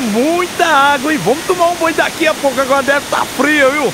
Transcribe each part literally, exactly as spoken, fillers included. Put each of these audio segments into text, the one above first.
muita água e vamos tomar um banho daqui a pouco, agora deve estar frio, viu?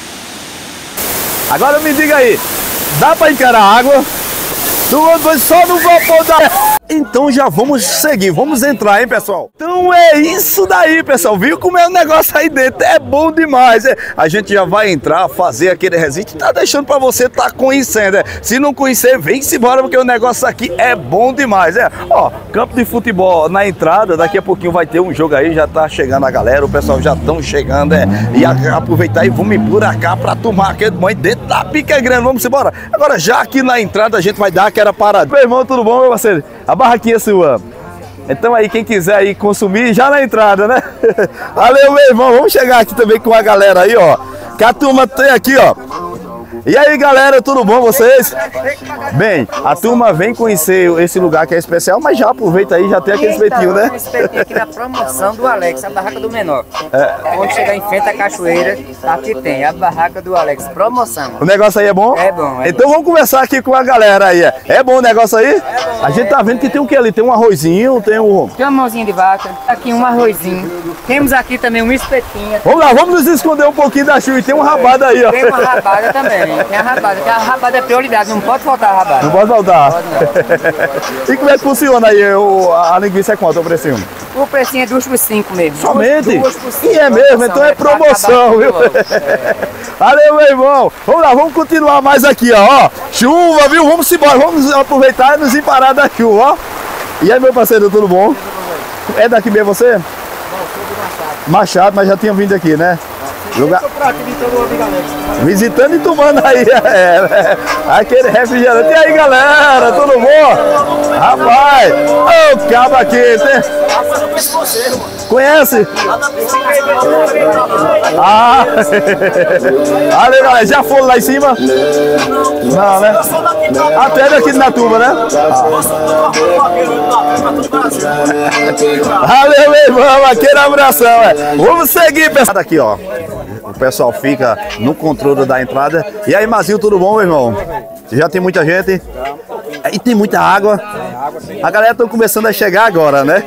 Agora me diga aí, dá pra encarar a água? Tu só no vapor da... Então já vamos seguir, vamos entrar, hein, pessoal? Então é isso daí, pessoal. Viu como é o negócio aí dentro? É bom demais, é? A gente já vai entrar, fazer aquele resiste. Tá deixando pra você tá conhecendo, é? Se não conhecer, vem-se embora, porque o negócio aqui é bom demais, é? Ó, campo de futebol na entrada, daqui a pouquinho vai ter um jogo aí, já tá chegando a galera, o pessoal já estão chegando, é? E a, aproveitar e vamos embora cá pra tomar aquele banho dentro da pica grande, vamos embora. Agora já aqui na entrada a gente vai dar aquela parada. Meu irmão, tudo bom, meu parceiro? A barraquinha sua. Então aí, quem quiser aí consumir, já na entrada, né? Valeu, meu irmão. Vamos chegar aqui também com a galera aí, ó. Que a turma tem aqui, ó. E aí, galera, tudo bom vocês? Bem, a turma vem conhecer esse lugar que é especial, mas já aproveita aí, já tem aquele espetinho, né? Esse espetinho aqui na promoção do Alex, a barraca do menor. É. Quando chegar em frente à cachoeira, aqui tem a barraca do Alex, promoção. O negócio aí é bom? É bom. É então bom. Vamos conversar aqui com a galera aí. É bom o negócio aí? É bom, a gente tá vendo que tem o que ali? Tem um arrozinho, tem um... Tem uma mãozinha de vaca, aqui um arrozinho. Temos aqui também um espetinho. Vamos lá, vamos nos esconder um pouquinho da chuva. E tem um rabada aí, ó. Tem uma rabada também. Tem a rabada, que a rabada é prioridade, não pode faltar a rabada. Não pode faltar. Pode não. E como é que funciona aí? O, a linguiça é quanto o precinho? O precinho é duas por cinco mesmo. Somente? Duas por cinco. E é mesmo, então é promoção, viu? É. Valeu, meu irmão. Vamos lá, vamos continuar mais aqui, ó. Chuva, viu? Vamos embora, vamos aproveitar e nos emparar da chuva, ó. E aí, meu parceiro, tudo bom? É daqui mesmo você? Não, sou do Machado. Machado, mas já tinha vindo aqui, né? Lugar... Visitando e tomando aí, é, aquele refrigerante. E aí, galera, tudo bom? Rapaz, ô, oh, cabo aqui, tem... Conhece? Ah, valeu, galera, já foram lá em cima? Não, né? Até daqui na turma, né? Valeu, meu irmão, aquele abração, é. Vamos seguir, pessoal. Aqui, ó. O pessoal fica no controle da entrada. E aí, Mazinho, tudo bom, meu irmão? Já tem muita gente? E tem muita água. A galera tá começando a chegar agora, né?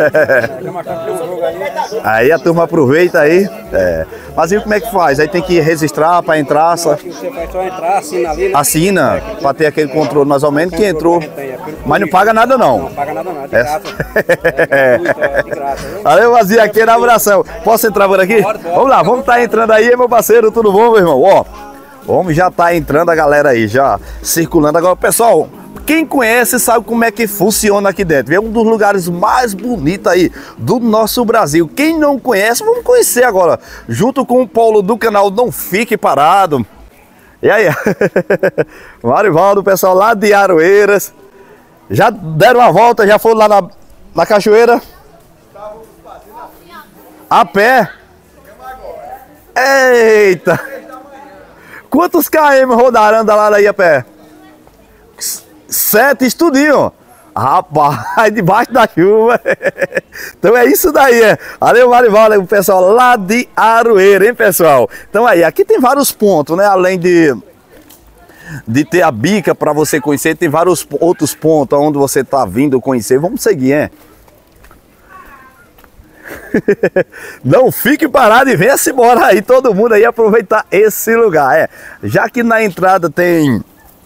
Aí a turma aproveita aí. É. Mazinho, como é que faz? Aí tem que registrar para entrar? Só... Você vai só entrar, assina ali, né? Assina, para ter aquele controle mais ou menos que entrou. Mas não paga nada não. Não paga nada não, de é. graça. É gratuito, é de graça. Valeu, Mazinho, aquele abração. Posso entrar por aqui? Pode, pode. Vamos lá, vamos estar tá entrando aí, meu parceiro. Tudo bom, meu irmão? Ó, vamos já tá entrando a galera aí, já circulando. Agora, pessoal, quem conhece sabe como é que funciona aqui dentro. É um dos lugares mais bonitos aí do nosso Brasil. Quem não conhece, vamos conhecer agora. Junto com o Paulo do canal Não Fique Parado. E aí? Marivaldo, pessoal lá de Aroeiras. Já deram uma volta, já foram lá na, na cachoeira? A pé? Eita! Quantos quilômetros rodaram, anda lá daí a pé? Sete, estudinho. Rapaz, debaixo da chuva. Então é isso daí, é. Valeu, Marivaldo, o pessoal lá de Aroeira, hein, pessoal? Então aí, aqui tem vários pontos, né? Além de, de ter a bica para você conhecer, tem vários outros pontos onde você tá vindo conhecer. Vamos seguir, hein? Não fique parado e venha-se embora aí, todo mundo aí aproveitar esse lugar, é. Já que na entrada tem...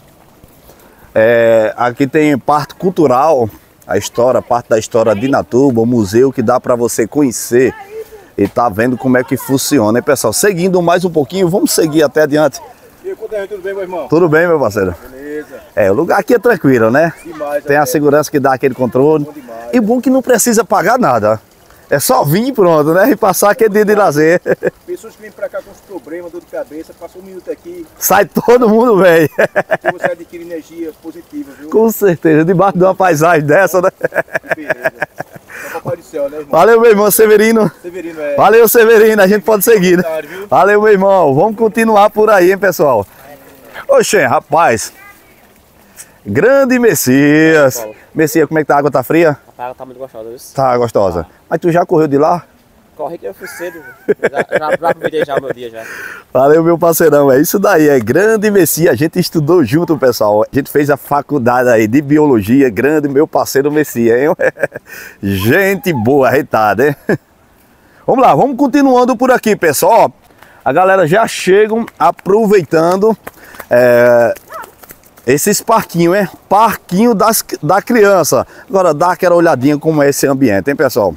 É, aqui tem parte cultural, a história, parte da história de Inatuba, o museu que dá para você conhecer e tá vendo como é que funciona, hein, pessoal? Seguindo mais um pouquinho, vamos seguir até adiante. E aí, tudo bem, meu irmão? Tudo bem, meu parceiro? Beleza. É, o lugar aqui é tranquilo, né? Demais, tem a segurança que dá aquele controle. Bom demais, e bom que não precisa pagar nada. É só vir e pronto, né? E passar aquele dia de lazer. Pessoas que vêm pra cá com os problemas, dor de cabeça, passa um minuto aqui. Sai todo mundo bem. E você adquire energia positiva, viu? Com certeza, debaixo de uma paisagem dessa, né? Que beleza. É Papai do Céu, né, irmão? Valeu, meu irmão Severino. Severino, é. Valeu, Severino, a gente pode seguir, né? Valeu, meu irmão. Vamos continuar por aí, hein, pessoal? Oxê, rapaz. Grande Messias. Messias, como é que tá? A água tá fria? A água tá muito gostosa, viu? Tá gostosa. Ah. Mas tu já correu de lá? Corri que eu fui cedo, já, já, já aproveitei já o meu dia já. Valeu, meu parceirão, é isso daí, é Grande Messias, a gente estudou junto, pessoal. A gente fez a faculdade aí de biologia, grande meu parceiro Messias, hein? Gente boa, arretada, hein? Vamos lá, vamos continuando por aqui, pessoal. Ó, a galera já chegam aproveitando é, esses parquinhos, é? Parquinho das, da criança. Agora dá aquela olhadinha como é esse ambiente, hein, pessoal?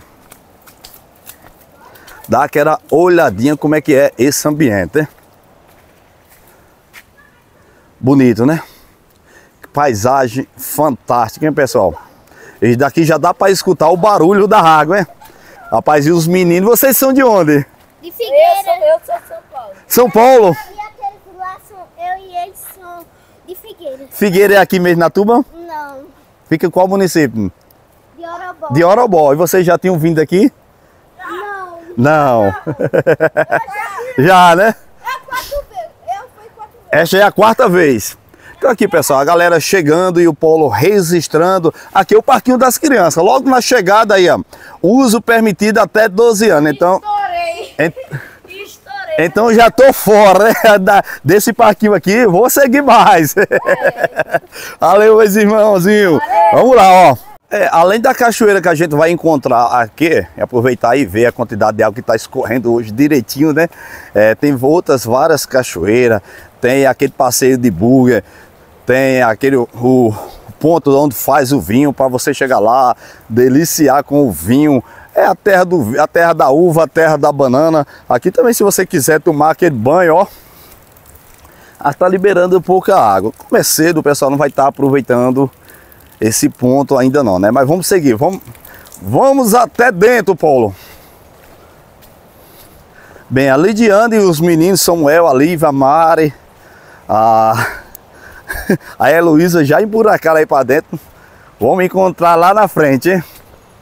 Dá aquela olhadinha como é que é esse ambiente, hein? Bonito, né? Paisagem fantástica, hein, pessoal? E daqui já dá para escutar o barulho da água, hein? Rapaz, e os meninos, vocês são de onde? De Figueira. Eu sou, eu sou de São Paulo. São Paulo? E aqueles lá são, eu e eles são de Figueira. Figueira é aqui mesmo na Tuba? Não, Fica em qual município? de Orobó. De Orobó. E vocês já tinham vindo aqui? Não. Não. Eu já, Já, né? é quatro vezes. Eu fui quatro vezes. Esta é a quarta vez. Então aqui, pessoal, a galera chegando e o Paulo registrando. Aqui é o Parquinho das Crianças. Logo na chegada aí, ó. Uso permitido até doze anos. Então, Estourei. ent- Estourei. então já tô fora, né, da- desse parquinho aqui. Vou seguir mais. Valeu, meus irmãozinhos. Vamos lá, ó. É, além da cachoeira que a gente vai encontrar aqui, é aproveitar e ver a quantidade de água que está escorrendo hoje direitinho, né? É, tem outras várias cachoeiras, tem aquele passeio de buggy, tem aquele o ponto onde faz o vinho para você chegar lá, deliciar com o vinho. É a terra, do, a terra da uva, a terra da banana. Aqui também, se você quiser tomar aquele banho, ó, está liberando pouca água. Como é cedo, o pessoal não vai estar aproveitando esse ponto ainda não, né? Mas vamos seguir, vamos, vamos até dentro, Paulo. Bem, a Lidiane e os meninos, Samuel, a Lívia, a Mari, a, a Heloísa já emburacaram aí para dentro. Vamos encontrar lá na frente, hein?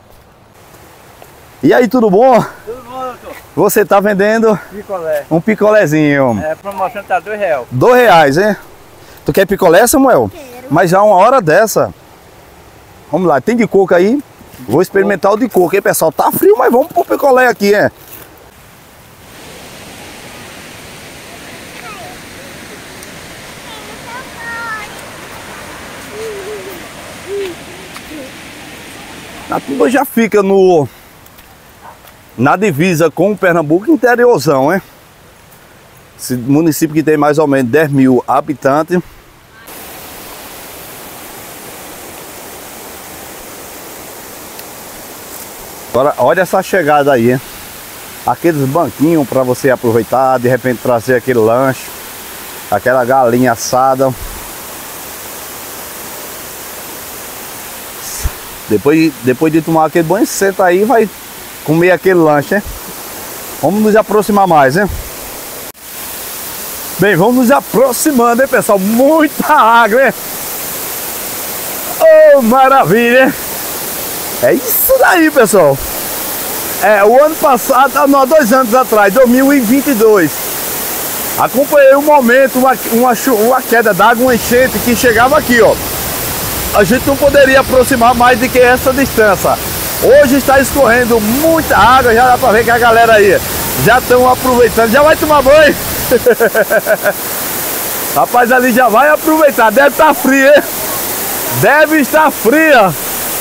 E aí, tudo bom? Tudo bom, doutor? Você tá vendendo Picolé. um picolézinho. É, promoção tá dois reais. Dois reais, hein? Tu quer picolé, Samuel? Quero. Mas já uma hora dessa. Vamos lá, tem de coco aí? Vou experimentar o de coco, hein, pessoal? Tá frio, mas vamos pro picolé aqui, hein? A Tuba já fica no na divisa com o Pernambuco, interiorzão, hein? Esse município que tem mais ou menos dez mil habitantes. Agora, olha essa chegada aí, hein? Aqueles banquinhos para você aproveitar, de repente trazer aquele lanche, aquela galinha assada. Depois, depois de tomar aquele banho, senta aí e vai comer aquele lanche, hein? Vamos nos aproximar mais, hein? Bem, vamos nos aproximando, hein, pessoal? Muita água, hein? Oh, maravilha, hein? É isso daí, pessoal. É, o ano passado, não, dois anos atrás, dois mil e vinte e dois, acompanhei um momento, uma, uma, uma queda d'água, uma enchente que chegava aqui, ó. A gente não poderia aproximar mais do que essa distância. Hoje está escorrendo muita água, já dá para ver que a galera aí já estão aproveitando. Já vai tomar banho? Rapaz, ali já vai aproveitar. Deve estar fria, hein? Deve estar fria.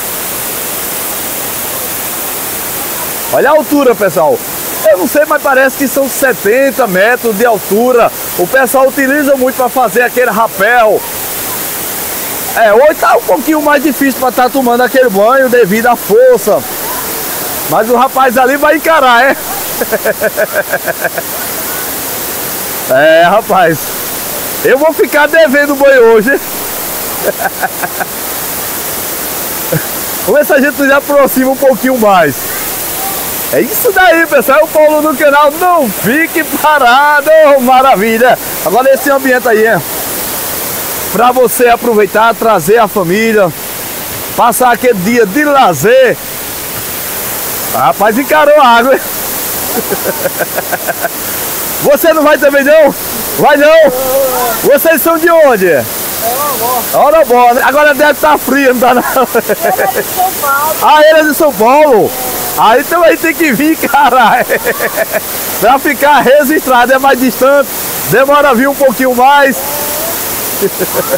Olha a altura, pessoal. Eu não sei, mas parece que são setenta metros de altura. O pessoal utiliza muito para fazer aquele rapel. É, hoje tá um pouquinho mais difícil para estar tomando aquele banho devido à força. Mas o rapaz ali vai encarar, é? É, rapaz. Eu vou ficar devendo o banho hoje, hein? Vamos ver se a gente se aproxima um pouquinho mais. É isso daí, pessoal. É o Paulo no canal. Não fique parado. Maravilha. Agora esse ambiente aí, é para você aproveitar, trazer a família, passar aquele dia de lazer. Rapaz, encarou a água, hein? Você não vai também não? Vai não? Vocês são de onde? É Orobó. Né? Agora deve estar frio, não tá não? Eu de São Paulo. Ah, ele é de São Paulo? Aí também tem que vir, caralho. Pra ficar registrado, é mais distante, demora a vir um pouquinho mais.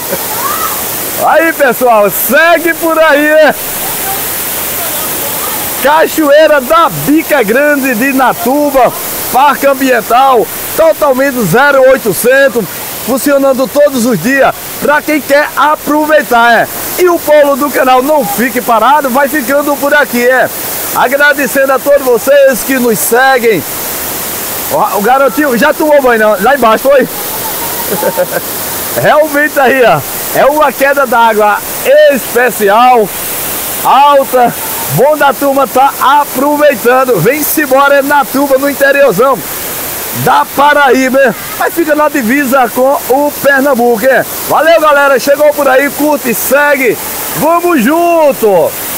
Aí, pessoal, segue por aí, né? Cachoeira da Bica Grande de Natuba, parque ambiental, totalmente zero oitocentos, funcionando todos os dias para quem quer aproveitar. É. E o polo do canal Não Fique Parado vai ficando por aqui. É. Agradecendo a todos vocês que nos seguem. O, o garotinho já tomou banho, não? Lá embaixo foi? Realmente aí, ó, é uma queda d'água especial, alta, bom da turma tá aproveitando. Vem-se embora na Natuba, no interiorzão da Paraíba, mas fica na divisa com o Pernambuco. É. Valeu, galera, chegou por aí, curte, segue, vamos junto!